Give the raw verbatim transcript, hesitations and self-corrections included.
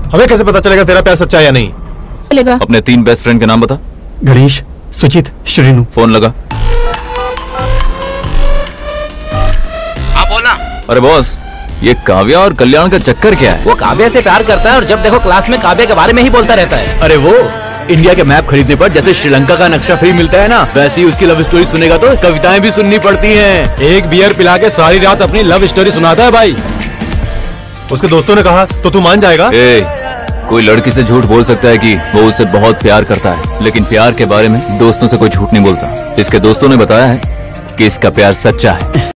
हमें कैसे पता चलेगा तेरा प्यार सच्चा है या नहीं? चलेगा। अपने तीन बेस्ट फ्रेंड के नाम बता। गणेश, सुचित, श्रीनु। फोन लगा। हाँ बोला। अरे बॉस, ये काव्या और कल्याण का चक्कर क्या है? वो काव्या से प्यार करता है और जब देखो क्लास में काव्या के बारे में ही बोलता रहता है। अरे वो इंडिया के मैप खरीदने पर जैसे श्रीलंका का नक्शा फ्री मिलता है ना, वैसे ही उसकी लव स्टोरी सुनेगा तो कविताएं भी सुननी पड़ती हैं। एक बियर पिला के सारी रात अपनी लव स्टोरी सुनाता है भाई। उसके दोस्तों ने कहा तो तू मान जाएगा? ए, कोई लड़की से झूठ बोल सकता है कि वो उसे बहुत प्यार करता है, लेकिन प्यार के बारे में दोस्तों से कोई झूठ नहीं बोलता। इसके दोस्तों ने बताया है कि इसका प्यार सच्चा है।